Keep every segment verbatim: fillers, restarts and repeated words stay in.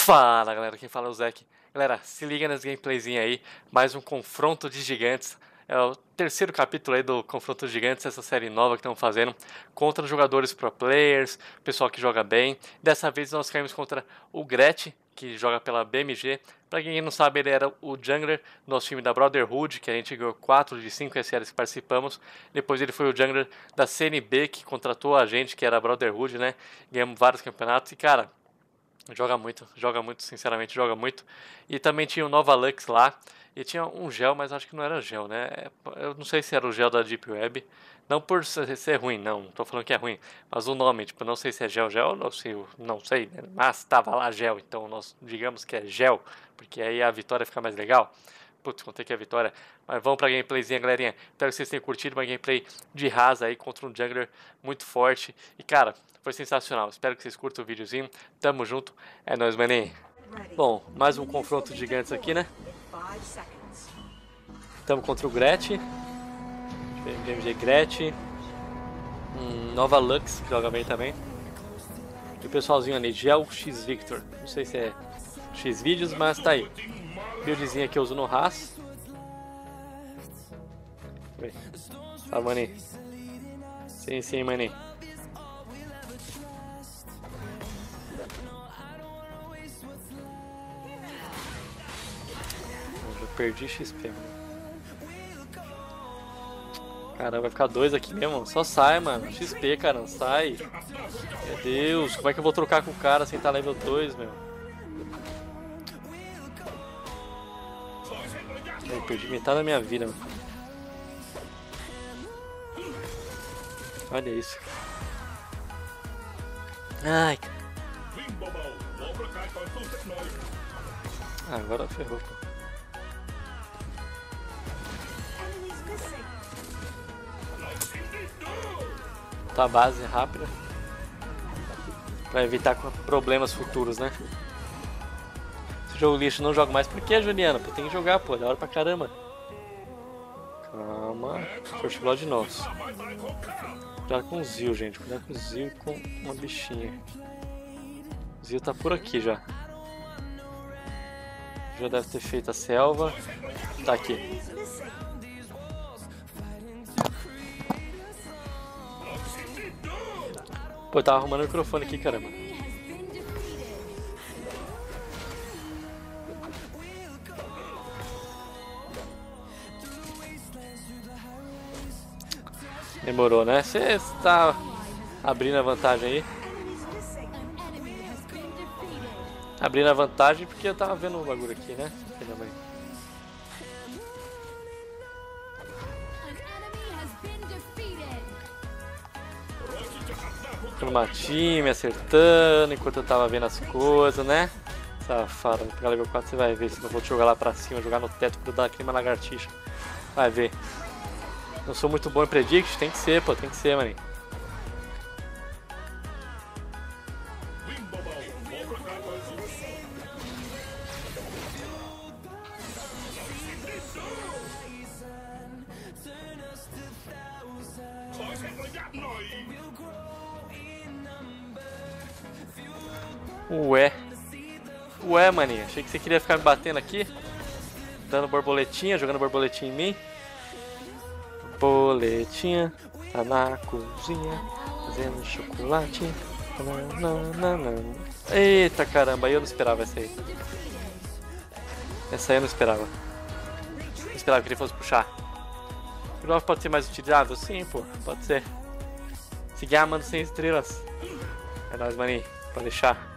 Fala galera, quem fala é o Zek. Galera, se liga nas gameplayzinhas aí, mais um confronto de gigantes. É o terceiro capítulo aí do Confronto de Gigantes, essa série nova que estão fazendo, contra jogadores pro players, pessoal que joga bem. Dessa vez nós caímos contra o Gretchen, que joga pela B M G. Pra quem não sabe, ele era o jungler do nosso time da Brotherhood, que a gente ganhou quatro de cinco S Ls que participamos. Depois ele foi o jungler da C N B, que contratou a gente, que era a Brotherhood, né? Ganhamos vários campeonatos e, cara, joga muito, joga muito, sinceramente, joga muito. E também tinha o Nova Lux lá. E tinha um gel, mas acho que não era gel, né? Eu não sei se era o gel da Deep Web. Não por ser ruim, não. Não tô falando que é ruim. Mas o nome, tipo, não sei se é gel, gel, não sei, não sei, né? Mas tava lá gel, então nós digamos que é gel. Porque aí a vitória fica mais legal. Putz, contei que é vitória. Mas vamos pra gameplayzinha, galerinha. Espero que vocês tenham curtido uma gameplay de rasa aí contra um jungler muito forte. E, cara, foi sensacional. Espero que vocês curtam o videozinho. Tamo junto. É nóis, maninho. Bom, mais um confronto de gigantes aqui, né? Estamos contra o Gretchen. B M G Gretchen. Hum, Nova Lux, que joga bem também. E o pessoalzinho ali, Gel X Victor. Não sei se é X vídeos, mas tá aí. Buildzinha que eu uso no Haas. Fala, maninho. Sim, sim, maninho. Eu já perdi X P, mano. Caramba, vai ficar dois aqui mesmo. Só sai, mano. X P, cara, sai. Meu Deus, como é que eu vou trocar com o cara sem estar level dois, meu? Eu perdi metade da minha vida, mano. Olha isso. Ai. Ah, agora ferrou, pô. Tá, base rápida. Pra evitar problemas futuros, né? Esse jogo lixo não jogo mais. Por que, Juliana? Pô, tem que jogar, pô. Da hora pra caramba. Calma. First Blood nosso. Cuidado com o Zil, gente. Cuidado com o Zil e com uma bichinha. O Zil tá por aqui já. Já deve ter feito a selva. Tá aqui. Pô, eu tava arrumando o microfone aqui, caramba. Demorou, né? Você está abrindo a vantagem aí. Abrindo a vantagem porque eu tava vendo um bagulho aqui, né? Filha mãe. Uma time acertando enquanto eu tava vendo as coisas, né? Safado, vou pegar level quatro, você vai ver. Se não vou te jogar lá pra cima, jogar no teto, grudar aqui uma lagartixa. Vai ver. Não sou muito bom em predict, tem que ser, pô, tem que ser, maninho. Ué. Ué, maninha. Achei que você queria ficar me batendo aqui. Dando borboletinha, jogando borboletinha em mim. Borboletinha. Tá na cozinha. Fazendo chocolate. Nananana. Eita caramba, eu não esperava essa aí. Essa aí eu não esperava. Não esperava que ele fosse puxar. O Grove pode ser mais utilizável? Sim, pô. Pode ser. Seguir amando sem estrelas. É nóis, maninho. Pode deixar.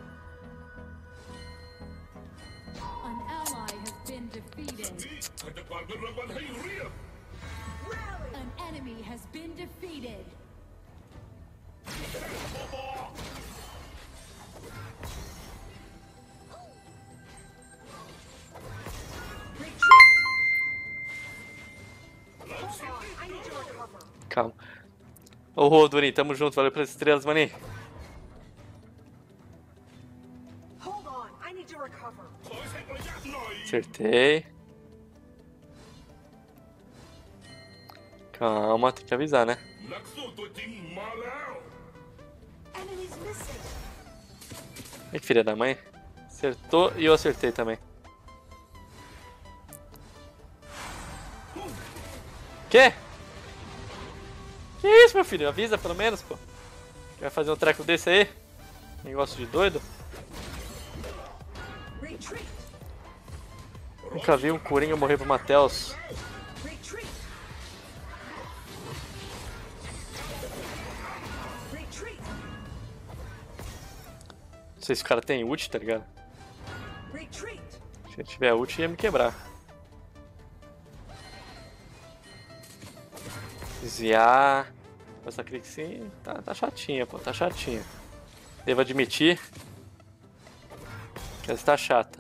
Calma. Ô, Rodoni, tamo junto. Valeu pelas estrelas, maninho. Acertei. Calma, tem que avisar, né? Ai, filha da mãe. Acertou e eu acertei também. Quê? Que isso, meu filho? Avisa pelo menos, pô. Vai fazer um treco desse aí? Negócio de doido? Nunca vi um Coringa morrer pro Matheus. Não sei se o cara tem ult, tá ligado? Se ele tiver ult, ia me quebrar. Desviar. Essa Crixie tá, tá chatinha, pô, tá chatinha. Devo admitir que ela está chata.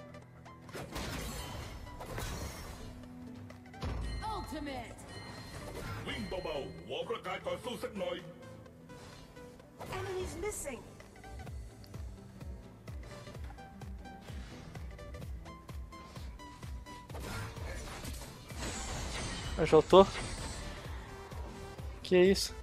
Eu já tô. Que isso?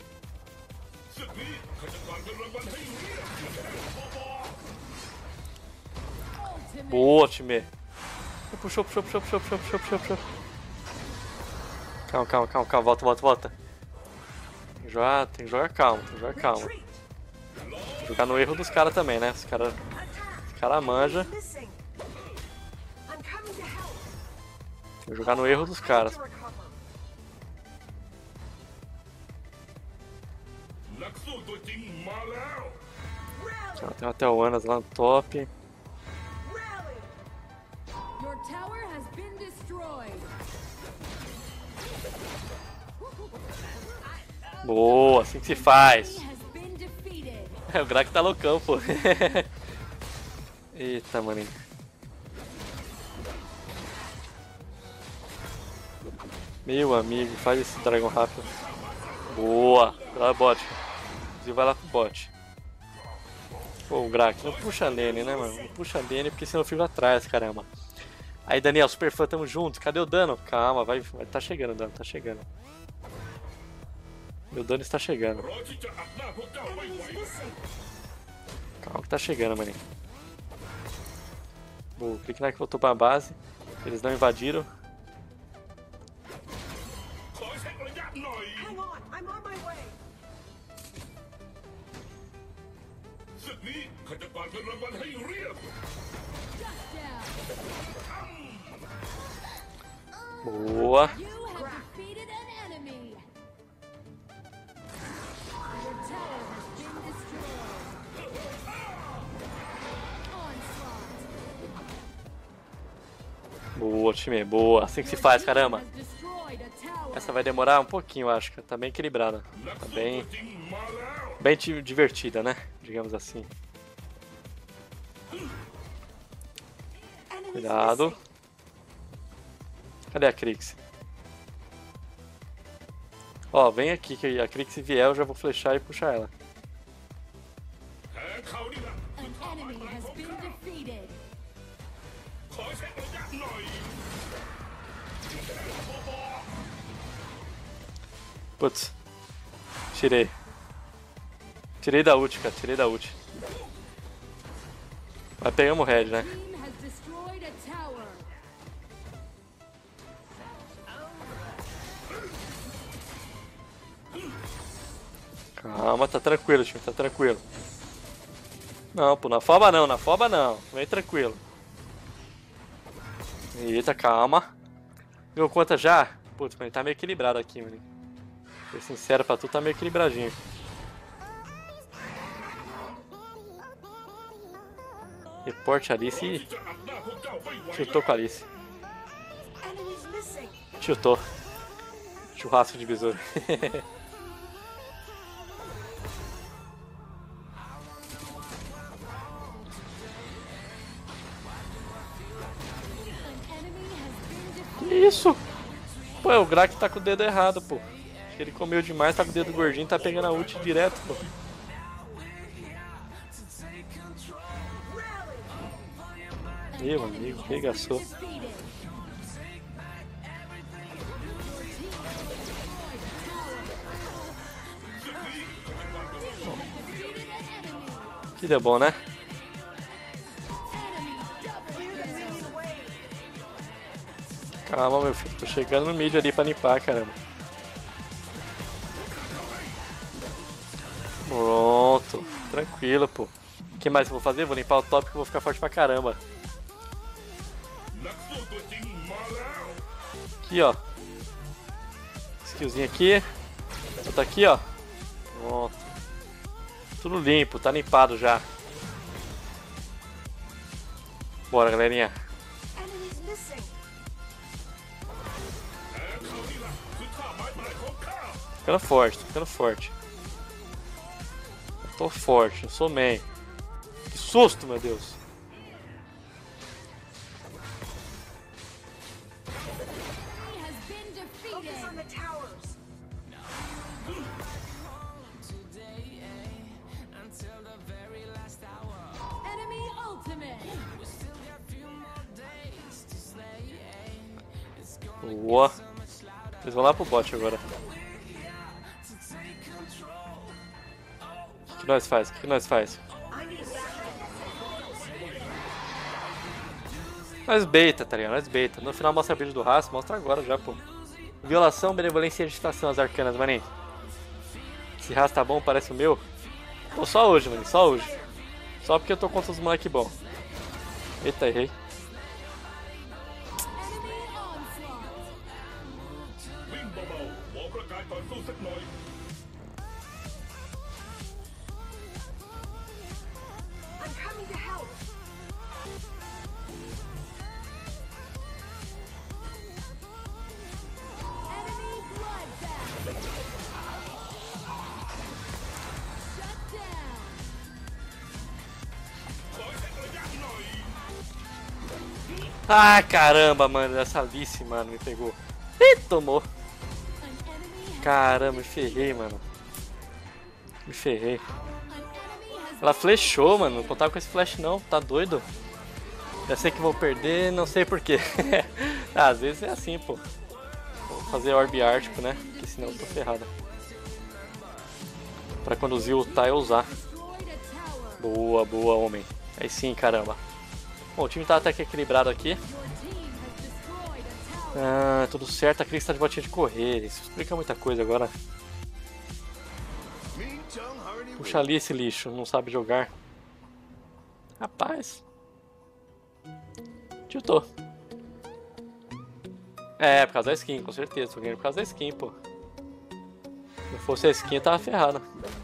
Boa, time. Puxou, puxou, puxou, puxou, puxou, puxou, puxou, puxou. Calma, calma, calma, calma, volta, volta, volta. Tem que jogar, tem que jogar calma, tem que jogar calma. Tem que jogar no erro dos caras também, né? Os caras os cara manjam. Tem que jogar no erro dos caras. Tem até o Anas lá no top. Boa, assim que se faz. O Grak tá loucão, pô. Eita, maninho. Meu amigo, faz esse dragão rápido. Boa, vai lá bot. Inclusive vai lá pro bot. Pô, o Grak, não puxa nele, né, mano? Não puxa nele porque senão eu fico atrás, caramba. Aí, Daniel, super fã, tamo junto. Cadê o dano? Calma, vai, vai. Tá chegando o dano, tá chegando. Meu dano está chegando. Calma que tá chegando, maninho. Boa, o Clicknack voltou pra base. Eles não invadiram. Boa. Boa, time, boa. Assim que se faz, caramba. Essa vai demorar um pouquinho, acho que tá bem equilibrada. Tá bem, bem divertida, né? Digamos assim. Cuidado. Cadê a Crixie? Ó, vem aqui que a Crixie vier, eu já vou flechar e puxar ela. Putz. Tirei. Tirei da ult, cara. Tirei da ult. Mas pegamos o red, né? Calma, tá tranquilo, time. Tá tranquilo. Não, pô. Na foba não. Na foba não. Vem tranquilo. Eita, calma. Viu conta já? Putz, mas ele tá meio equilibrado aqui, mano. Ser sincero pra tu, tá meio equilibradinho. Reporte Alice e... Chutou com a Alice. Chutou. Churrasco de besouro. Que isso? Pô, o Grak tá com o dedo errado, pô. Acho que ele comeu demais, tá com o dedo gordinho, tá pegando a ult direto, pô. Meu amigo, regaçou. Que deu bom, né? Calma, meu filho. Tô chegando no mid ali pra limpar, caramba. Pronto. Tranquilo, pô. O que mais eu vou fazer? Vou limpar o top que eu vou ficar forte pra caramba. Aqui, ó. Skillzinho aqui. Outro aqui, ó. Pronto. Tudo limpo, tá limpado já. Bora, galerinha. Ficando forte, tô ficando forte. Eu tô forte, eu sou man. Que susto, meu Deus. Boa. Eles vão lá pro bot agora. O que nós faz? O que nós faz? Nós beita, tá ligado? Nós beita. No final mostra a build do raço, mostra agora já, pô. Violação, benevolência e agitação, as arcanas, maninho. Esse raço tá bom, parece o meu. Pô, só hoje, maninho, só hoje. Só porque eu tô contra os moleque bom. Eita, errei. Ah, caramba, mano. Essa Alice, mano, me pegou. Ih, tomou. Caramba, me ferrei, mano. Me ferrei. Ela flechou, mano. Não contava com esse flash, não. Tá doido? Já sei que vou perder, não sei porquê. Ah, às vezes é assim, pô. Vou fazer orb ártico, né? Porque senão eu tô ferrada. Pra quando o Zil ultar, eu usar. Boa, boa, homem. Aí sim, caramba. Bom, o time tá até que equilibrado aqui. Ah, tudo certo. A Cris tá de botinha de correr. Isso explica muita coisa agora. Puxa ali esse lixo. Não sabe jogar. Rapaz. Tiltou. É, por causa da skin, com certeza. Tô ganhando por causa da skin, pô. Se não fosse a skin, eu tava ferrado.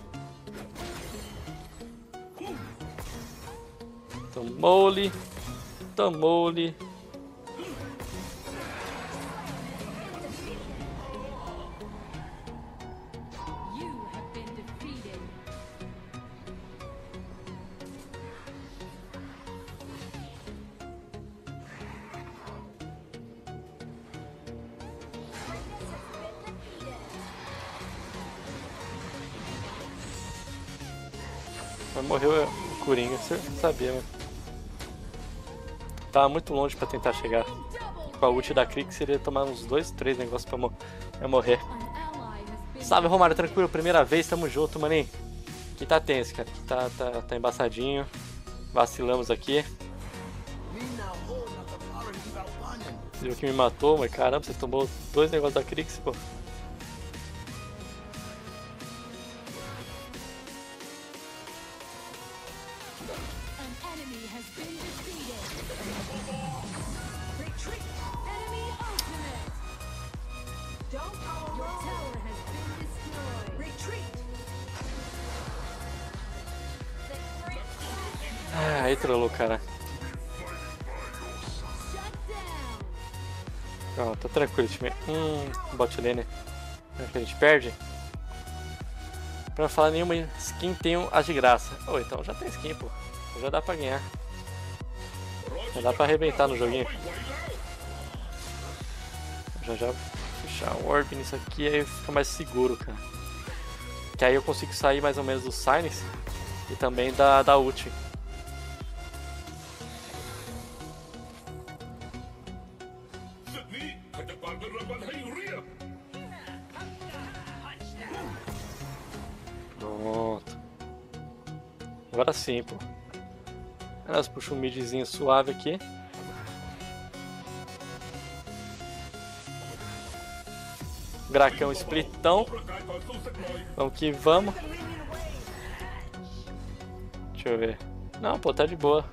Tomou-lhe. Tomou-lhe. Mas morreu o Coringa, você sabia, mano. Tava muito longe pra tentar chegar. Com a ult da Krix seria tomar uns dois, três negócios pra, mo pra morrer. Salve, Romário, tranquilo? Primeira vez, tamo junto, maninho. Aqui tá tenso, cara. Aqui tá, tá, tá embaçadinho. Vacilamos aqui. Você viu que me matou, mas caramba, você tomou dois negócios da Krix, pô. Ah, aí trollou, cara. Ó, tá tranquilo, time. Hum, bot lane. Será que a gente perde? Pra falar nenhuma skin tem as de graça. Oh, então já tem skin, pô. Já dá pra ganhar. Já dá pra arrebentar no joguinho. Já já puxar o orb nisso aqui, aí fica mais seguro, cara. Que aí eu consigo sair mais ou menos do Silence e também da, da ult. Pronto. Agora sim, pô. Nós puxamos um midzinho suave aqui. Gracão splitão. Vamos que vamos. Deixa eu ver. Não, pô, tá de boa.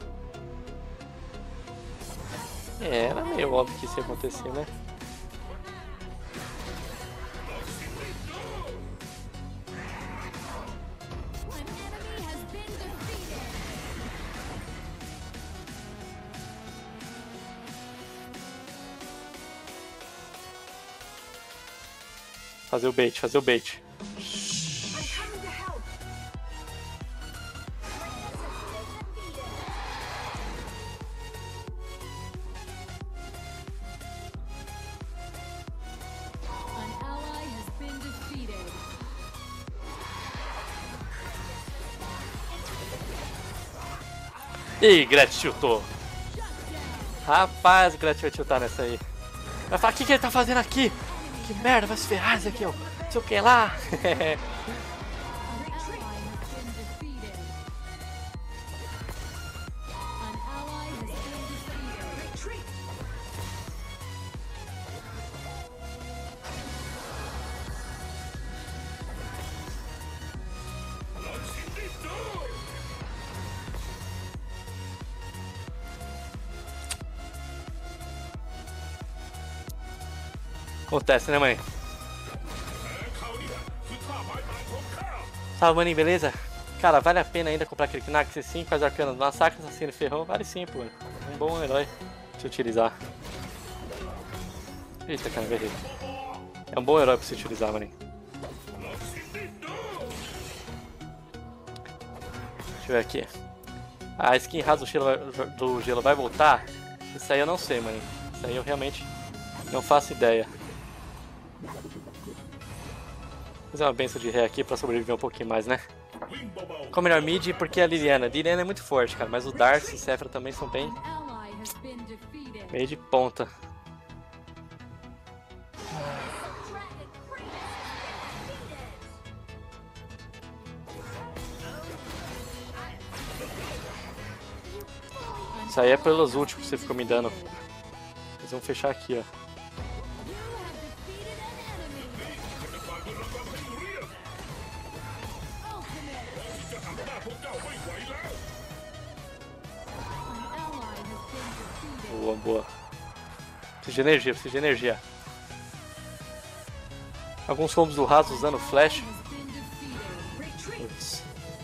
É, era meio óbvio que isso ia acontecer, né? Fazer o bait, fazer o bait. Ih, Gretchen tiltou. Rapaz, Gretchen vai tiltar nessa aí. Vai falar, o que, que ele tá fazendo aqui? Que merda, vai se ferrar isso aqui, ó. Não sei o que lá. Acontece, né, mãe? Salve, maninho, beleza? Cara, vale a pena ainda comprar aquele Knack C cinco, as arcanas do Massacre, Assassino e Ferrão? Vale sim, pô. Um bom herói pra se utilizar. Eita, cara, errei. É um bom herói pra se utilizar, maninho. Deixa eu ver aqui. A skin rasa do gelo, vai, do gelo vai voltar? Isso aí eu não sei, maninho. Isso aí eu realmente não faço ideia. Vou fazer uma benção de ré aqui pra sobreviver um pouquinho mais, né? Qual melhor mid? Porque a Liliana. A Liliana é muito forte, cara. Mas o Darcy e o Sephiroth também são bem... meio de ponta. Isso aí é pelos últimos que você ficou me dando. Eles vão fechar aqui, ó. Boa, boa. Preciso de energia, preciso de energia. Alguns combos do raso usando flash. Ups.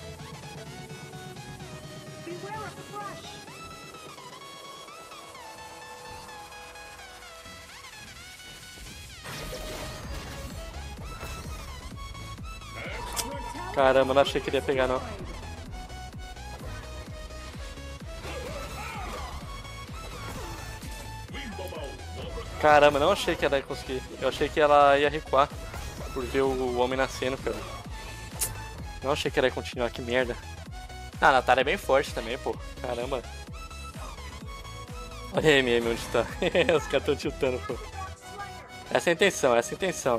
Caramba, não achei que ele ia pegar, não. Caramba, não achei que ela ia conseguir. Eu achei que ela ia recuar por ver o homem nascendo, cara. Não achei que ela ia continuar, que merda. Ah, a Natália é bem forte também, pô. Caramba. Olha a M M onde tá. Os caras tão tiltando, pô. Essa é a intenção, essa é a intenção.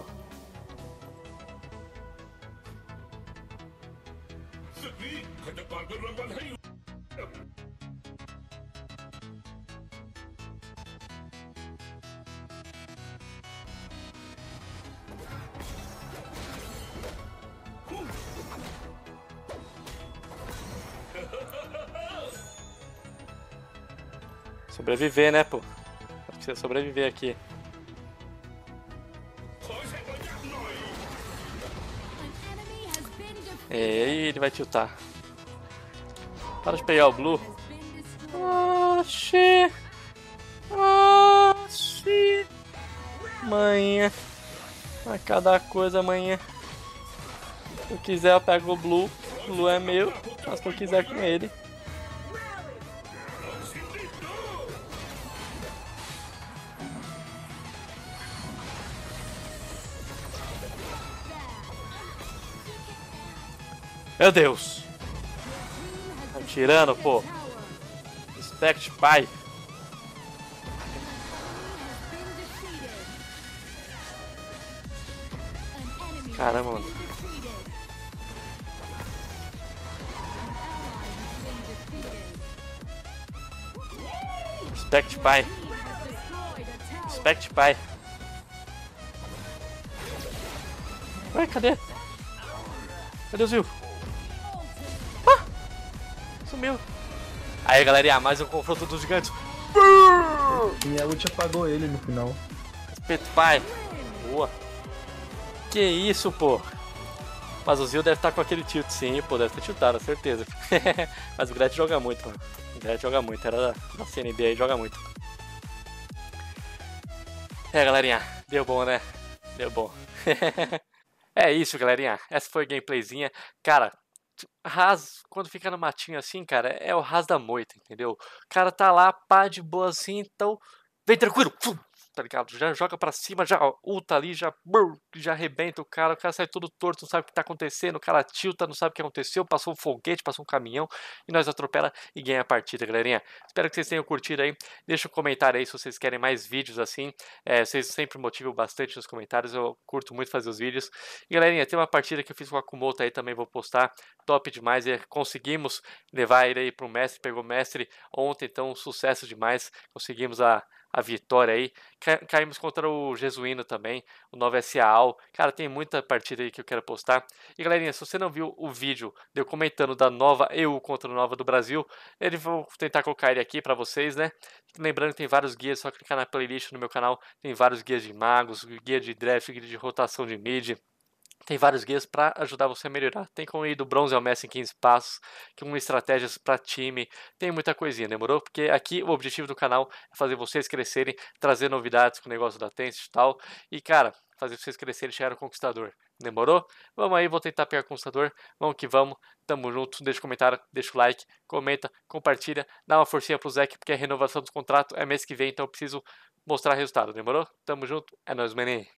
Sobreviver, né, pô? Precisa sobreviver aqui. E ele vai tiltar. Para de pegar o Blue. Oxi. Oxi. Manhã. A cada coisa, manhã. Se eu quiser, eu pego o Blue. O Blue é meu. Faço o que eu quiser com ele. Meu Deus! Tá tirando, pô! Respect, pai! Caramba, mano! Respect, pai! Respect, pai! Ué, cadê? Cadê o Zil? Ah! Sumiu. Aí, galerinha, mais um confronto dos gigantes. Minha ult apagou ele no final. Respeito, pai. Boa. Que isso, pô. Mas o Zil deve estar com aquele tilt, sim, pô. Deve ter tiltado, certeza. Mas o Gret joga muito, mano. O Gret joga muito. Era da, da C N B aí, joga muito. É, galerinha. Deu bom, né? Deu bom. É isso, galerinha. Essa foi a gameplayzinha. Cara, Raz, quando fica no matinho assim, cara, é o Raz da moita, entendeu? O cara tá lá, pá, de boa assim, então vem tranquilo, pum, tá ligado? Já joga pra cima, já ulta ali, já, brrr, já arrebenta o cara, o cara sai todo torto, não sabe o que tá acontecendo, o cara tilta, não sabe o que aconteceu, passou um foguete, passou um caminhão, e nós atropela e ganha a partida, galerinha. Espero que vocês tenham curtido aí, deixa um comentário aí se vocês querem mais vídeos assim, é, vocês sempre motivam bastante nos comentários, eu curto muito fazer os vídeos. E galerinha, tem uma partida que eu fiz com a Kumoto aí, também vou postar, top demais, e conseguimos levar ele aí pro mestre, pegou o mestre ontem, então sucesso demais, conseguimos a, a vitória aí, Ca caímos contra o Jesuíno também, o nove S A Al, cara, tem muita partida aí que eu quero postar, e galerinha, se você não viu o vídeo de eu comentando da nova E U contra a nova do Brasil, ele vou tentar colocar ele aqui pra vocês, né, lembrando que tem vários guias, só clicar na playlist no meu canal, tem vários guias de magos, guia de draft, guia de rotação de mid, tem vários guias para ajudar você a melhorar. Tem como ir do bronze ao mestre em quinze passos, com estratégias para time, tem muita coisinha, demorou? Porque aqui o objetivo do canal é fazer vocês crescerem, trazer novidades com o negócio da Tencent e tal. E cara, fazer vocês crescerem e chegar no conquistador. Demorou? Vamos aí, vou tentar pegar o conquistador. Vamos que vamos. Tamo junto. Deixa o comentário, deixa o like, comenta, compartilha, dá uma forcinha pro Zeke, porque a renovação dos contratos é mês que vem, então eu preciso mostrar resultado. Demorou? Tamo junto. É nóis, maninho.